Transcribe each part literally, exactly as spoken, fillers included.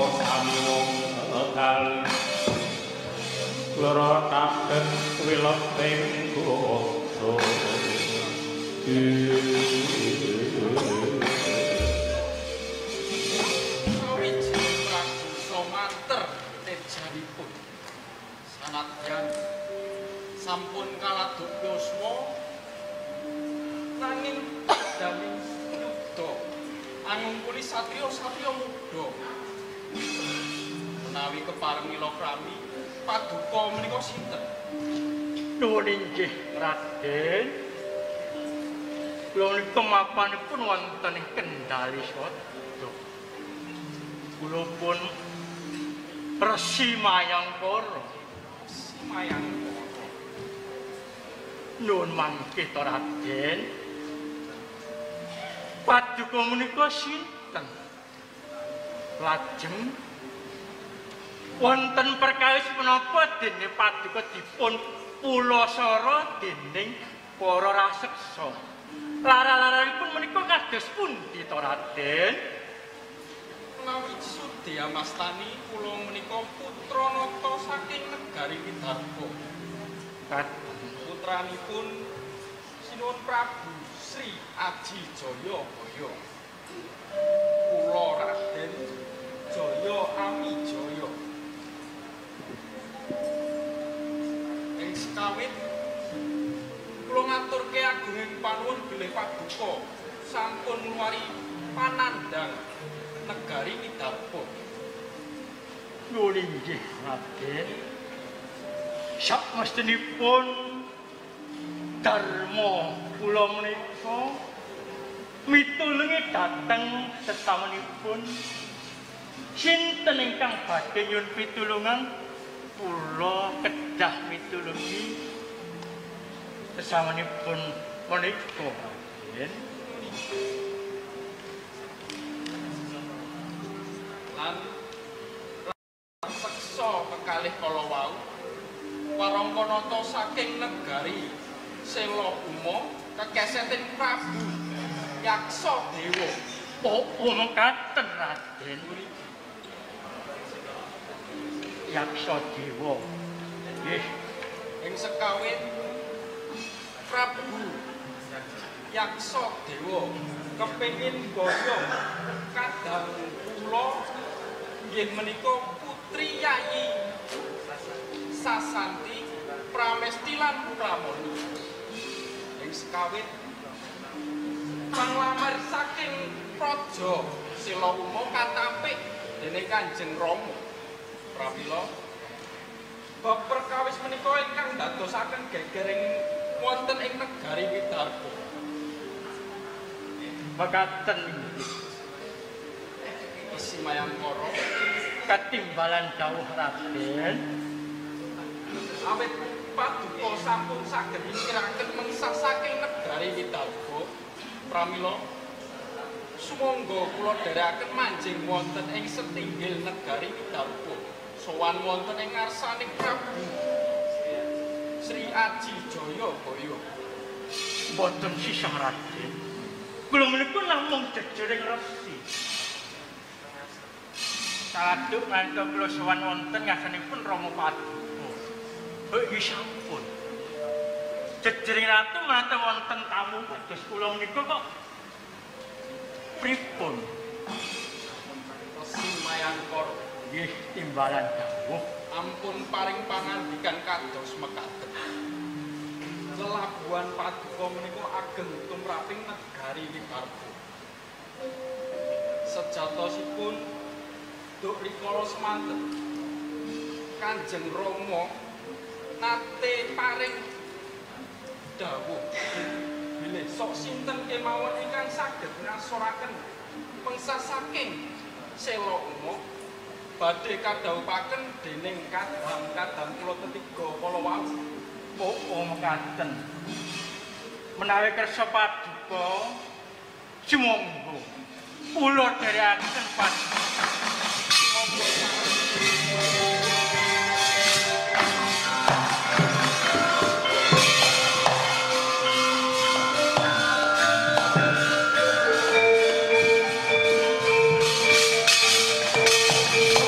sami wong tegal loro taben wileting basa sanadyan sampun kaladuk yuswa nanging dami yudha angungkuli satriya-satriya muda menawi kepareng mila krami paduka menika sinten nuwun inggih Raden kula menika mapanipun wonten ing Kendali Sada kula pun Resi Mayangkara Mayangkara nuwun mangke to Raden paduka menika sinten lajeng wonten perkawis menapa dene paduka dipun pulasara dening para raseksa lara-laranipun menika kados pundi to Raden menawi Sudya Mastani kula menika putra nata saking negari Widarba. Putranipun Sinuwun Prabu Sri Aji Jaya Baya. Kula Raden Jaya Amijaya. Ing sekawit kula ngaturke agunging panuwun bilih paduka sampun ngluwari panandhang negari Widarba. Nuwun inggih Raden. Sakmestinipun dharma kula menika mitulungi dhateng sesamunipun sinten ingkang badhe nyuwun pitulungan kula kedah mitulungi sesamunipun menika Raden. Lan seksa kekalih kala wau warangka nata saking negari Sela Uma kekesetin Prabu Yaksa Dewa. Oh, mekaten Raden. Yaksa Dewa. Nggih, Ing sekawit Prabu Yaksa Dewa kepengin boyong kadang kula inggih menika Putri Yayi Sasanti Pramesti lan Pramoni. Ing sekawit panglamar saking Praja Sela Uma katampik dening Kanjeng Rama. Pramila bab perkawis menika ingkang dadosaken gegering wonten ing negari Widarba. mekaten inggih. Isi Mayangkara Katimbalan dawuh Raden. awit paduka sampun saged mikiraken mengsah saking negari Widarba. Pramila sumangga kula dherekaken manjing wonten ing setinggil negari Widarba. Sowan wonten ing ngarsaning Prabu Sri Aji Jaya Baya. Boten sisah Raden. Kula menika namung jejering resi. Saduk ngantos kula sowan wonten ngasanipun Rama Paduka. Hek nggih sampun. Jejering ratu mate wonten tamu kados kula menika kok pripun? Resi Mayangkara Nggih timbalan dawuh. ampun paring pangandikan kados mekaten. Lelabuhan Paduka menika ageng tumraping negari Widarba. Sejatosipun duk rikala semanten Kanjeng Rama nate paring dawuh bilih sok sinten kemawon ingkang saged ngasoraken mengsah saking Sela Uma badhe kadhawuhaken dening kadang-kadang kula tetiga kala wau. Oh, mekaten. Menawi kersa Paduka sumangga kula dherekaken Paduka. Monggo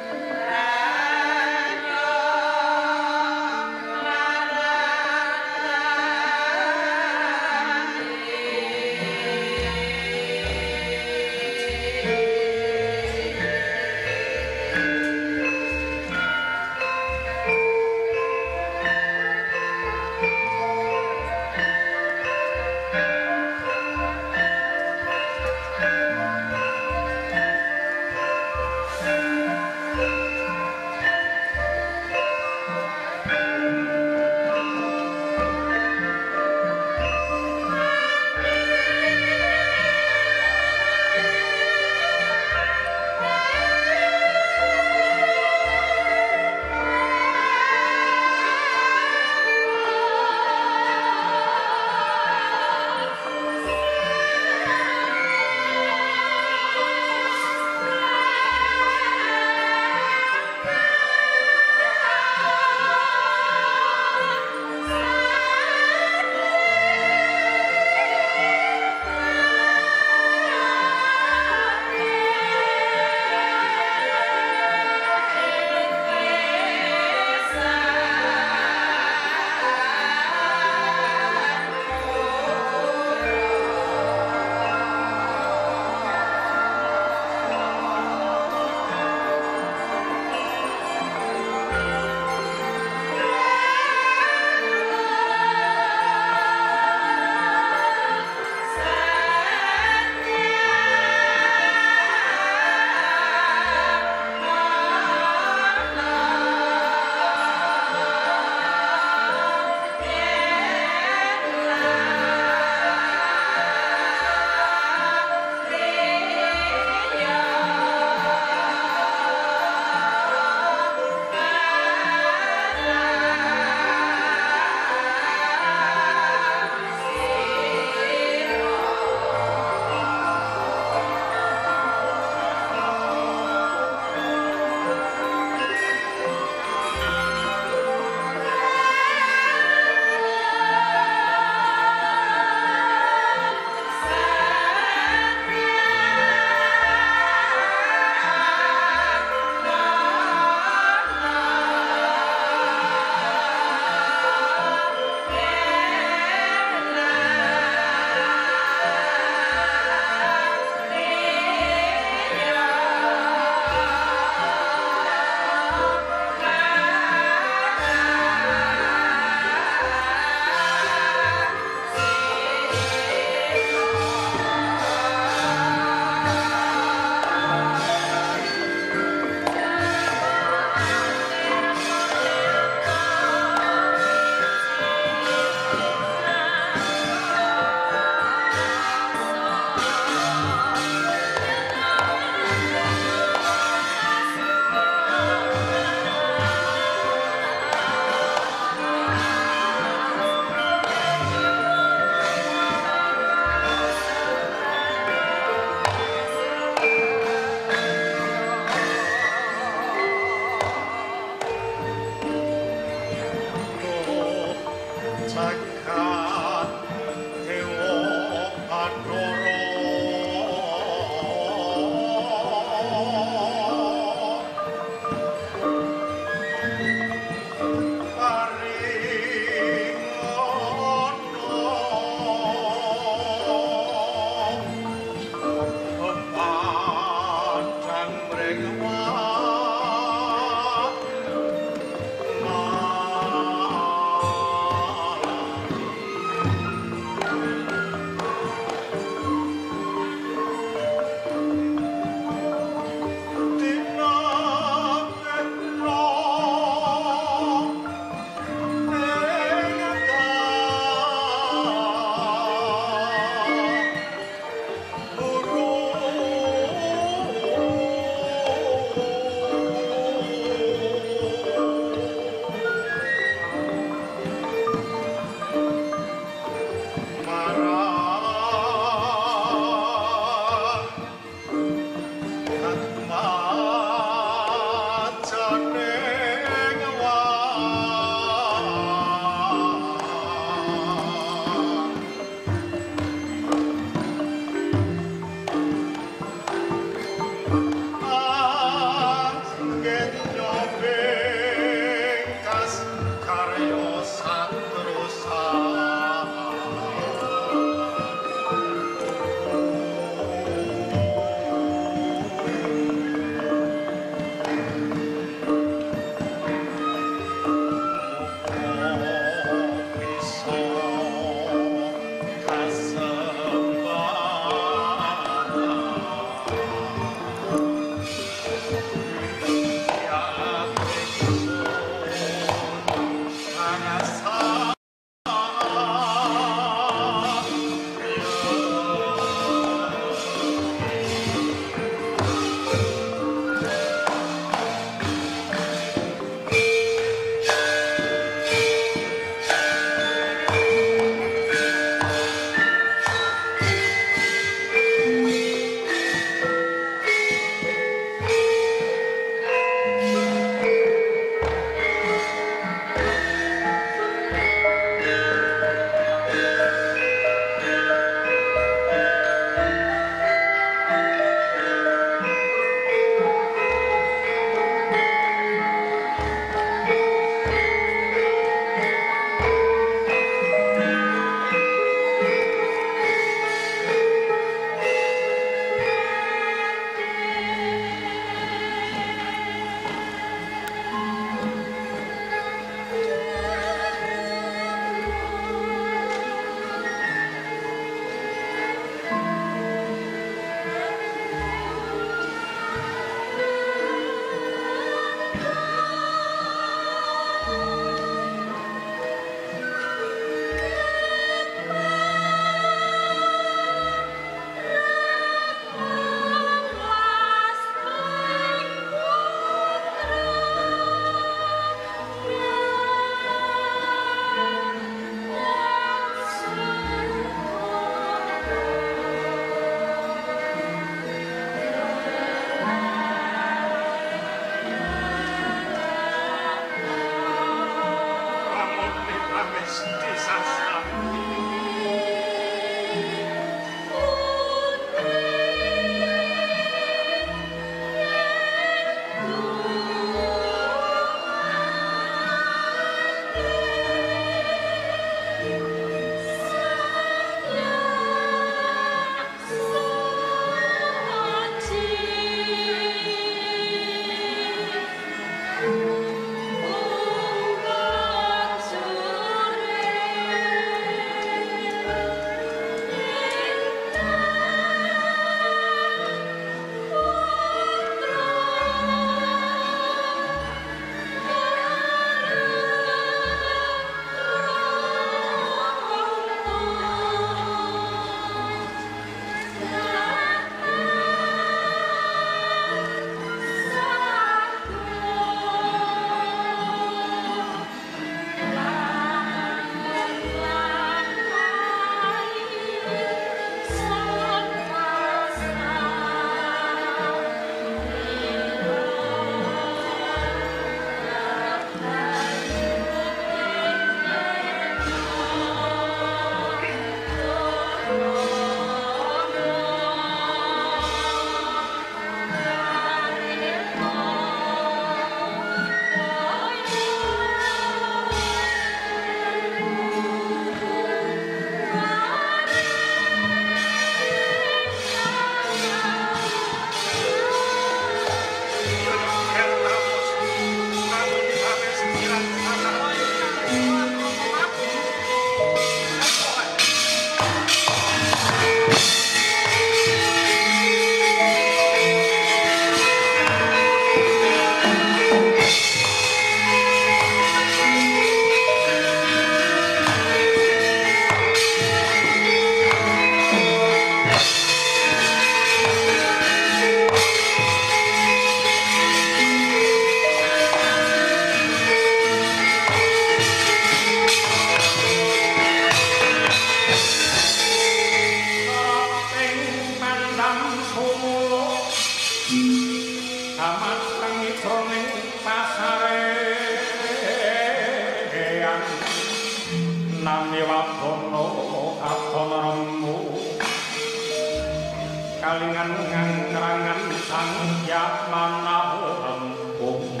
kalingan ngangrangan sang yak manahempung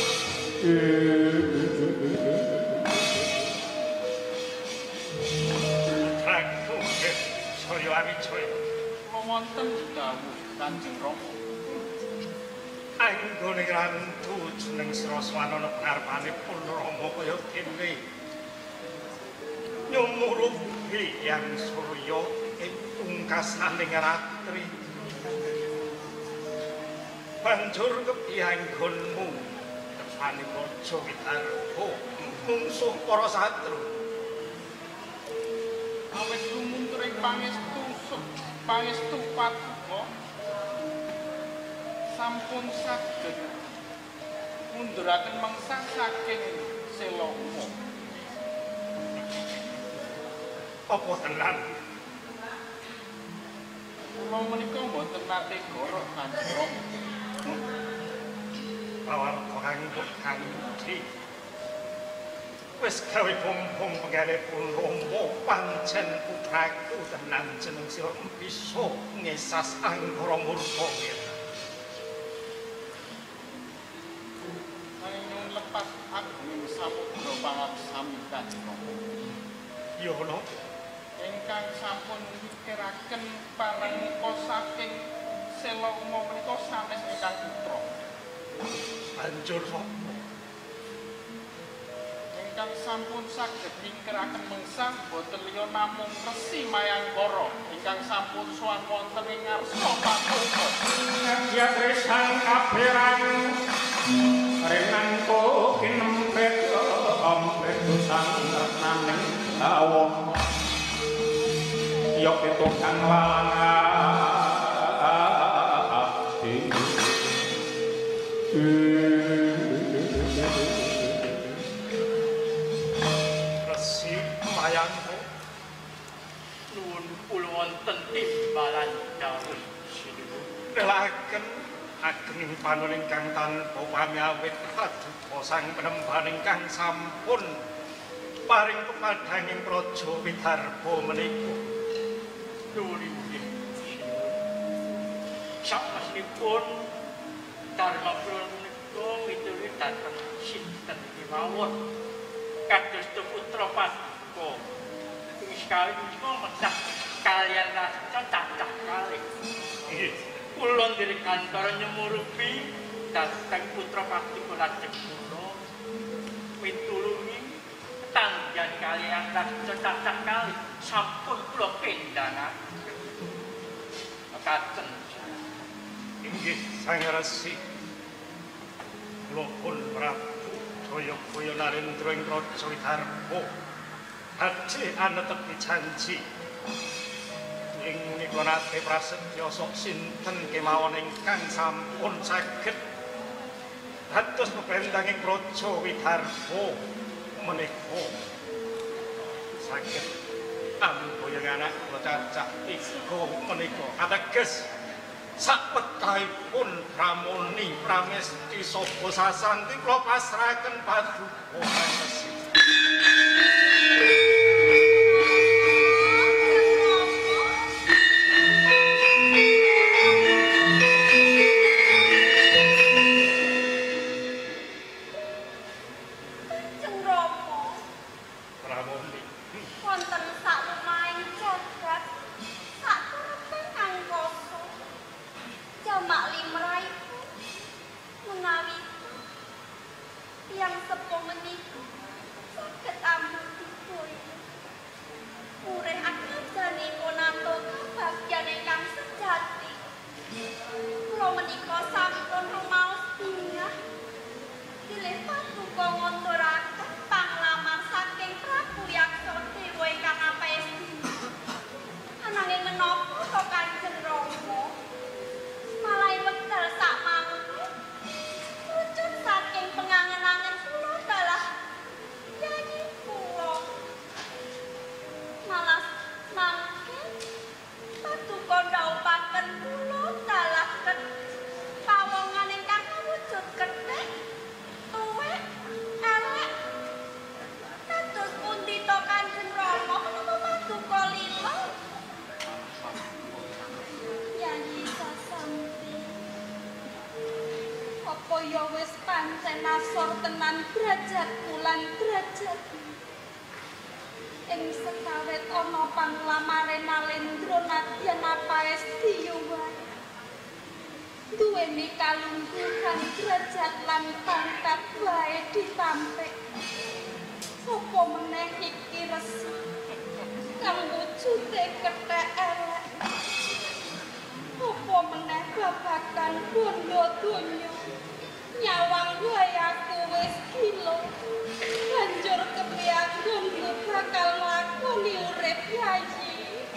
Ragu saya awicoy wonten dawuh Kanjeng Rama anggone rantu jeneng Sraswana pengarpanipun Rama kaya kene nyumuruhi yang surya ing pungkasaning ratri banjur kepianggonmu tepane Raja Widarba mungsuh para satru awit lumuntur ing pangestu pangestu Paduka sampun saged munduraken mengsah saking Sela Uma. apa tenan Kula menika mboten nate gorok Kanjeng Rama. bawal kanggo kanthi wis gawe bom-bom penggalipun Rama pancen putraku tenan jeneng sira bisa ngesas anggara murka Nanging lepas agunging samudra pangaksami Kanjeng Rama. ya no Ingkang sampun mikiraken parangika saking Sela Uma menika sanes ingkang putra. banjur sapa Ingkang sampun saged mikiraken mengsah boten liya namung Resi Mayangkara ingkang sampun sowan wonten ing ngarsa Paduka. ya tresang kaberang renangko kinempet ompet sang retnaning awong yok itu kang walang ati Resi Mayangko nuwun kula wonten timbalan dawuh sinuwun relaken ageng panon ingkang tanpa pamiawit paduka sang penemban ingkang sampun paring pepadhanging Raja Widarba menika nuwun inggih sanesipun dharma kula menika miturut dhateng sinten kemawon kados putra Paduka ing sekali menika medah kaliyan rasa cacah kalih nggih kula ndiri kantor nyemurupi dhateng putra Paduka lajeng kula mitulungi tangjan kaliyan rasa cacah kalih sampun kula pendhanaken mekaten inggih sang Resi kula pun Prabu Jayabaya Narendra ing Raja Widarba badhe anetepi janji ing menika nate prasetya sok sinten kemawon ingkang sampun saged dados pependhanging Raja Widarba menika saged amboyong anak kula cacah tiga menika ateges sapetahipun pramoni pramesti sapa sasanti kula pasrahaken Paduka Resi. Pramoni wonten sak lumahing jagat sak turutan angkasa jamak limrahipun menawi tiyang sepuh menika kaya wis pancen asor tenan derajat bulan derajat. Ing sekawet ana panglamare Nalendra nadyan Paesti wae. Duweni kalungguhan derajat lan pangkat wae ditampik. Apa meneh iki resi kang wujude kethek elek. Apa meneh babagan bondo donya nyawang wae aku wis gila. Banjur kepianggonku bakal nglakoni urip yayi.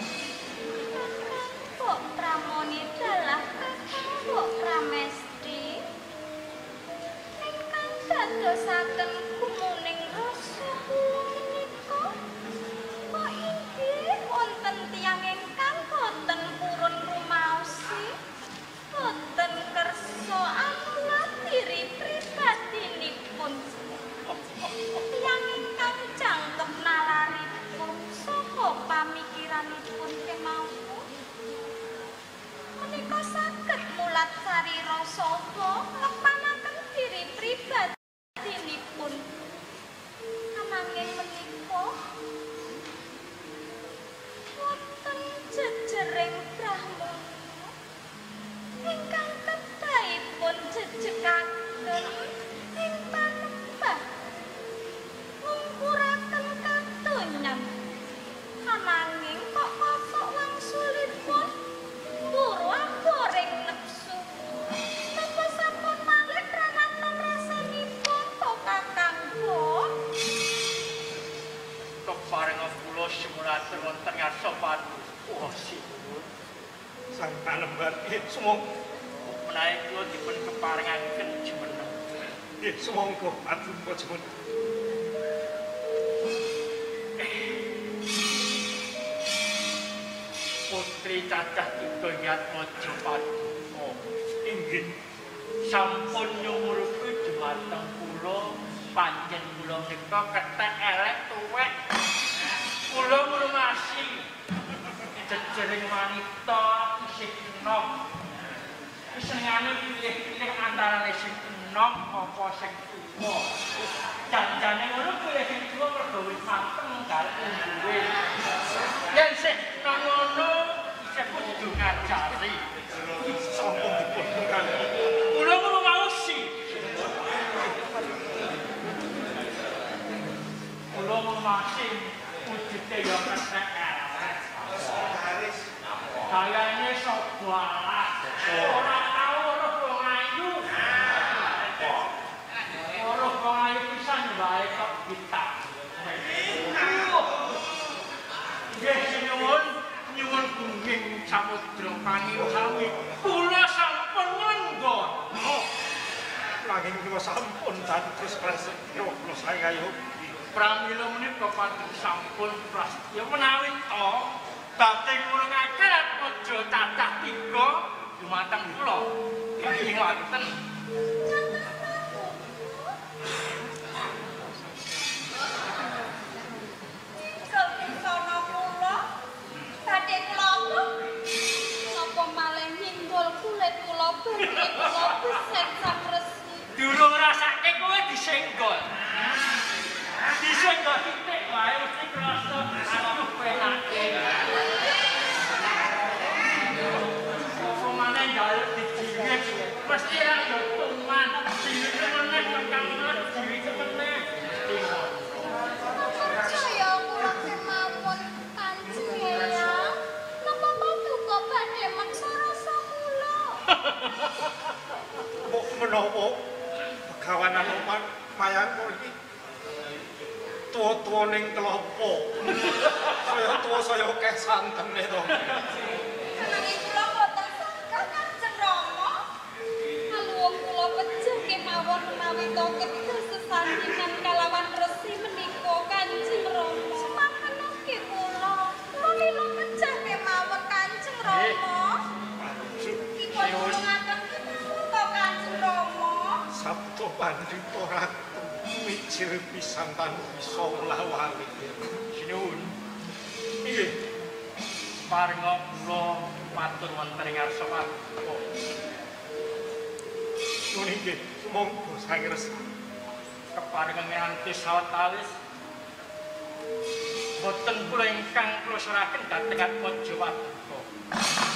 Kok pramoni dalah kok pramesti ingkang dadosaken gumuning rasa kula menika. Kok inggih wonten tiyang ingkang boten purun rumaosi, boten kersa anulatiri pribadinipun. Tiyang ingkang jangkep nalaripun saka pamikiranipun kemawon. Menika saged mulat sari rasaba ngepanaken diri pribadinipun. Ananging menika wonten jejering brahmana ingkang kedahipun jejekaken ing panembah ngungkuraken kadonyan. Ananging kok kosok wangsulipun buru goreng nepsu. Napa sampun malih pranaton rasanipun to Kakang Bo? Keparenga kula simulatur wonten ngarsa padu. Wah, sinuwun. Sang panembahan nggih sumangga. Menawi kula dipun keparengaken jumeneng. Nggih sumangga atur jumeneng. Putri cacah tiga Yatmaja Padma. Inggih. Sampun nyumurupi dumateng kula panjen kula menika kethek elek tuwek. Kula ngurmasi jejering wanita isih enom. Senengane pilih-pilih antara sing enom apa sing tuwa. Janjane ngono kuwi sing tuwa mergo wis mateng karo umure. Yen sing enom ngono isih kudu ngajari. Sampun dipun kanthi. Kula ngrumaosi. Kula ngrumaosi wujude ya kethek elek. Gayane sok alas. Ora tau weruh wong ayu. Weruh wong ayu pisan wae kok kita. Nggih sinuwun nyuwun gunging samudra pangiwawi. Kula sampun nganggon. Nanging kula sampun dados prasetya kula sayayo. Pramila menika pating sampun prasetya menawi to badhe ngurungaken aja cacah tiga dumateng kula. Inggih wonten. Kesana kula badhe klapa napa malih nyinggol kulit kula badhe kula beset sang resi. Durung rasake kowe disenggol. Disenggol titik wae mesti krasa aduh penake. Apa maneh njaluk dijiwit mesti ra yo tuman. Dijiwit meneh kang dijiwit meneh. Percaya kula kemawon Kanjeng Eyang. Napa paduka badhe meksa rasa kula? Kok menawa begawanan mayang kok iki tuwa-tuwa ning kelopo. Saya tuwa saya akeh santene to. Nanging kula boten sangka Kanjeng Rama. Aluwung kula pejah kemawon menawi to kedah sesandingan kalawan resi menika Kanjeng Rama. Semanten ugi kula. Kula lila pejah kemawon Kanjeng Rama. Dipun tulungaken kemawon to Kanjeng Rama. Sabda pandhita ratu mijil pisan tan bisa nglawangi. Sinuwun. Inggih. Parenga kula matur wonten ing ngarsa Padma. Nuwun inggih, monggo sangres. Keparingan nganti sawetawis boten kula ingkang kula serahaken dhateng Atmaja Waduka.